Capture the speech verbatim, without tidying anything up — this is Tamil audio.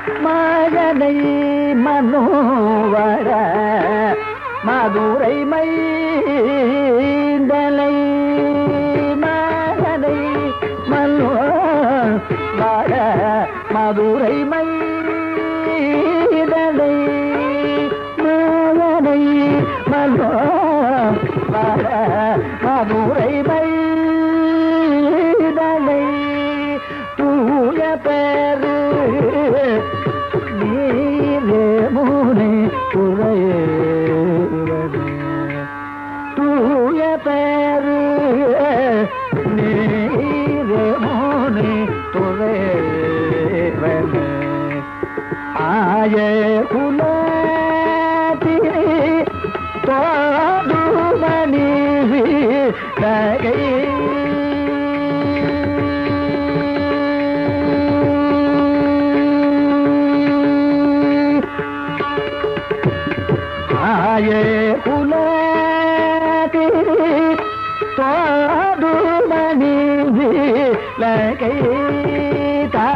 மகனை மனோவர மதுரை மைந்தலை மகனை மனோவர மதுரை மைந்தலை மகனை மனோவர மதுரை மைந்தலை தூய பேரு நீரே முனை துறையவனே தூய பேரு நீரே முனை துறையவனே ஆய குலத்திலே தோடுமணி நகை ஆயே குலத்திலே தோடுமணி விளக்கை தா